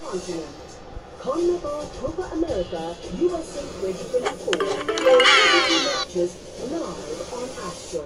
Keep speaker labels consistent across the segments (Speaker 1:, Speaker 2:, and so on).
Speaker 1: continent. CONMEBOL Copa America USA 2024 will matches live on Astro.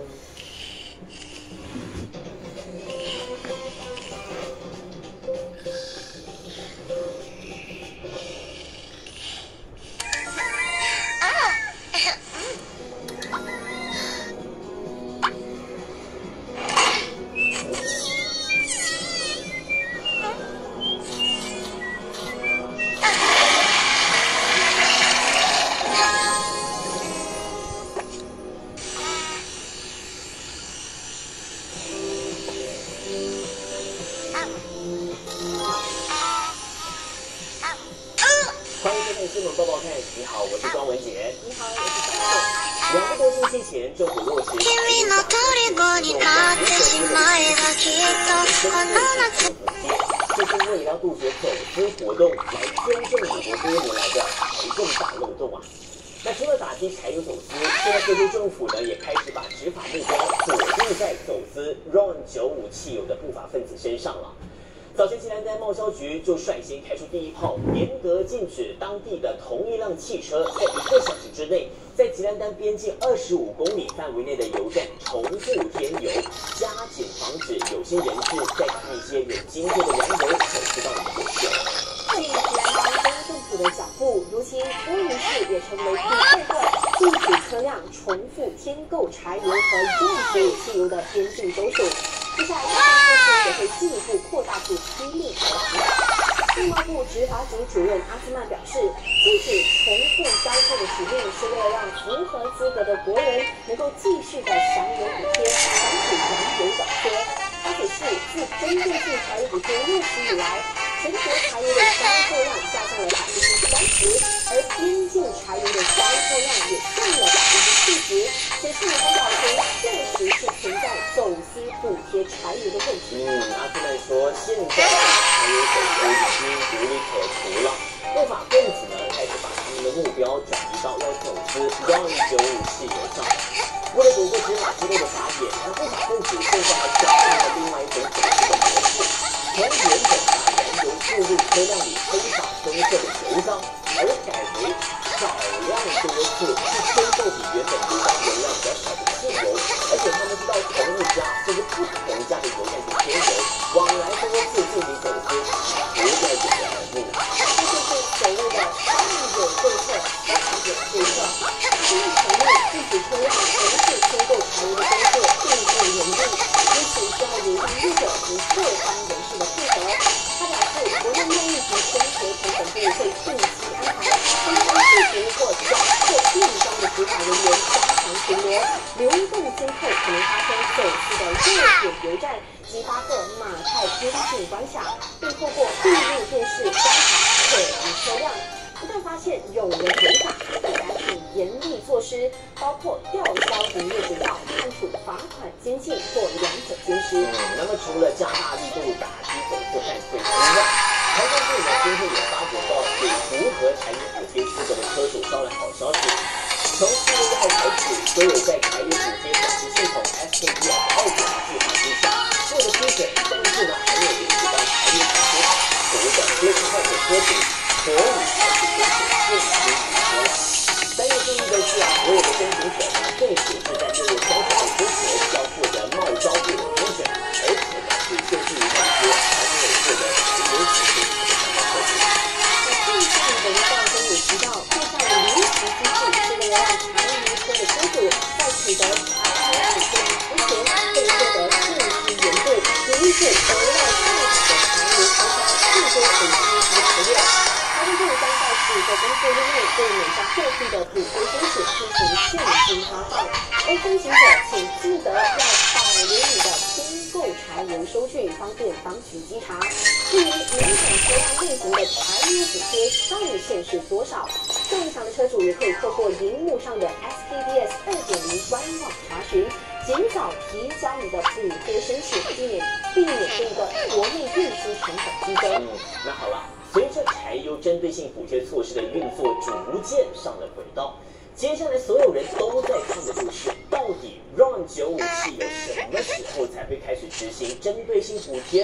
Speaker 2: 欢迎收看新闻报报看，你好，我是庄文杰。
Speaker 1: 你好，我是小
Speaker 2: 2个多星期前，政府落实
Speaker 3: 君の虜になってしまえばきっとこの夏
Speaker 2: 就是为了要杜绝走私活动，来纠正美国多年来的财政大漏洞啊。那除了打击柴油走私，现在各州政府呢也开始把执法目标锁定在走私 RON95汽油的不法分子身上了。早前，吉兰丹贸销局就率先开出第一炮，严格禁止当地的同一辆汽车在1个小时之内，在吉兰丹边境25公里范围内的油站重复添油，加紧防止有心人士再把那些有经费的燃油走私到美国去。
Speaker 1: 对于吉兰丹州政府的脚步，如今多伦市也成为第2个禁止车辆重复添购柴油和用作汽油的边境州属。接下来，相关措施也会进一步扩大至批令和执法。内贸部执法局主任阿斯曼表示，禁止重复交货的指令是为了让符合资格的国人能够继续的享有补贴，防止燃油短缺。而且是自针对性柴油补贴落实以来，全国柴油的销售量下降了30%，而边境柴油的销售量也降了40%，显示环保局确实是存在走私补贴柴油的问题。
Speaker 2: 阿斯曼说，现在柴油走私已经无利可图了，不法分子呢开始把他们的目标转移到要走私RON95汽油上。为了躲过执法机构的法眼，那不法分子现在还找到了另外一种走私的模式，从原本把燃油注入车辆里非法增设的油缸，而改为少量多次去添购比原本油缸油量比较少的汽油，而且他们是到同一家甚至不同家的油站去添油，往来多次进行走私，不再解决而目。
Speaker 1: 这就是所谓的上有对策，下有对策。新承诺禁止车辆重复添购柴油的工作并不严厉，因此需要油站业者及各方人士的配合。他表示，国内贸易局生活成本部会定期安排分摊制服或缴获便装的执法人员加强巡逻，流动监控可能发生走私的热点油站及8个马太边境关卡，并透过闭路电视观察可疑车辆。一旦发现有人违法，会采取严厉措施，包括吊销营业执照、判处罚款、监禁或2者兼施。
Speaker 2: 那么除了加大力度打击走私犯罪之外，财政部呢今天也发布到给符合柴油补贴资格的车主捎来好消息，从4月1号开始，所有在柴油补贴管制系统 SKDS 2.0计划之下获得批准，但是呢还没有领取到柴油补贴所谓的贴出换的车主，可以开始申请现金补贴了。3月注意的是所有的申请者呢，正式是在6月30号之前要获得贸招部的批准，而且呢只限制于那些还没有获得柴油补贴的相关车主。
Speaker 1: 这一项文告中也提到，这项临时机制是为了让柴油车的车主在取得柴油补贴之前，可以获得限期延购，有一种额外购买的柴油车厢最多累积及材料。财政部将在15个工作日内对每家后续的补贴申请进行现金发放，而申请者请记得要保留你的添购柴油收据，方便当局稽查。至于每种车辆类型的柴油补贴上限是多少，受影响的车主也可以透过荧幕上的 SKDS 2.0官网查询，尽早提交你的补贴申请，避免这个国内运输成本激增。
Speaker 2: 那好了，随着柴油针对性补贴措施的运作逐渐上了轨道，接下来所有人都在看的就是，到底RON95汽油什么时候才会开始执行针对性补贴呢？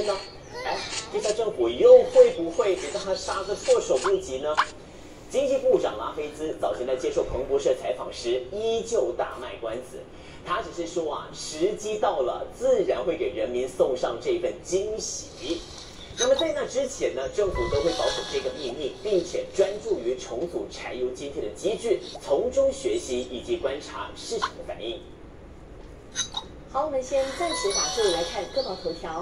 Speaker 2: 哎，这下政府又会不会给他杀个措手不及呢？经济部长拉菲兹早前在接受彭博社采访时，依旧大卖关子。他只是说时机到了，自然会给人民送上这份惊喜。那么在那之前呢，政府都会保守这个秘密，并且专注于重组柴油津贴的机制，从中学习以及观察市场的反应。
Speaker 1: 好，我们先暂时打住，来看各报头条。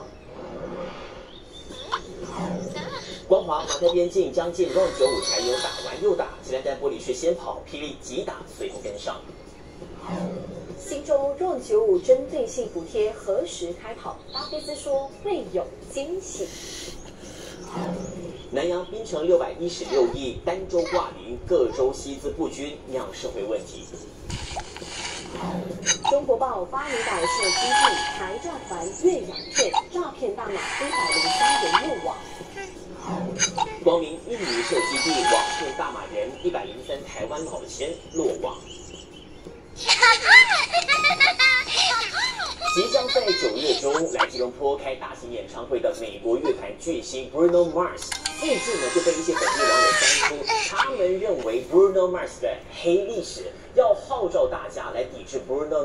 Speaker 2: 光华马太边境将进 RON 95柴油打完又打，吉兰丹玻璃市先跑，霹雳急打随后跟上。
Speaker 1: 新州 RON 95针对性补贴何时开跑？拉菲兹说会有惊喜。
Speaker 2: 南洋槟城616亿，单州挂零，各州薪资不均，酿社会问题。
Speaker 1: 中国报巴厘岛设基地，台诈团越洋骗，诈骗大马103人落网。
Speaker 2: 光明印尼设基地，网骗大马人103台湾老千落网。即将在9月中来吉隆坡开大型演唱会的美国乐团巨星 Bruno Mars， 最近呢就被一些本地网友翻出，他们认为 Bruno Mars 的黑历史，要号召大家来抵制 Bruno